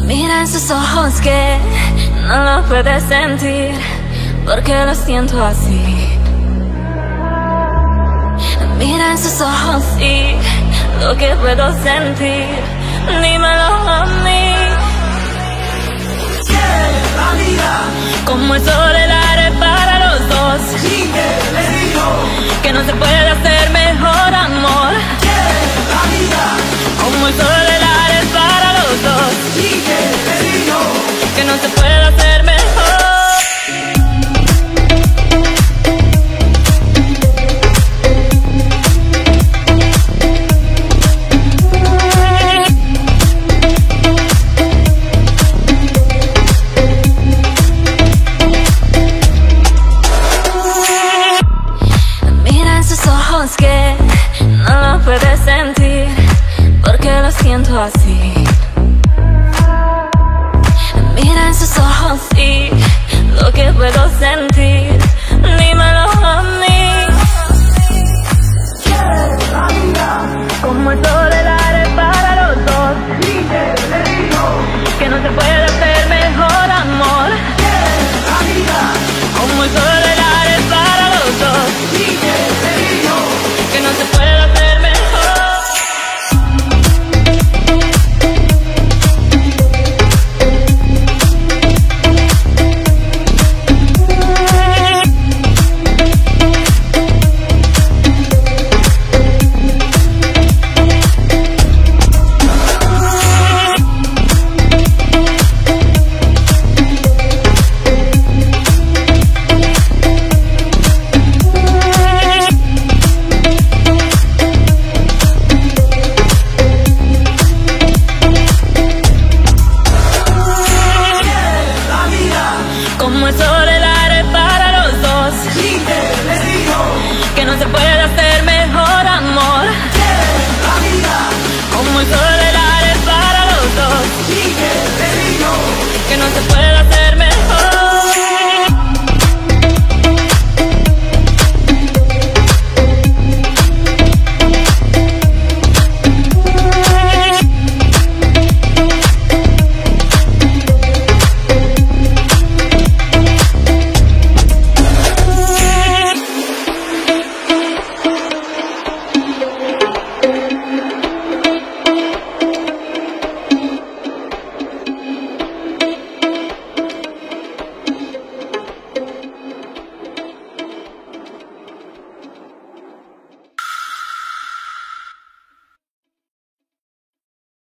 Mira en sus ojos que no lo puedes sentir, porque lo siento así. Mira en sus ojos y lo que puedo sentir, dímelo a mí. La vida, Como el sol el aire para los dos, sigue, le digo. que no se puede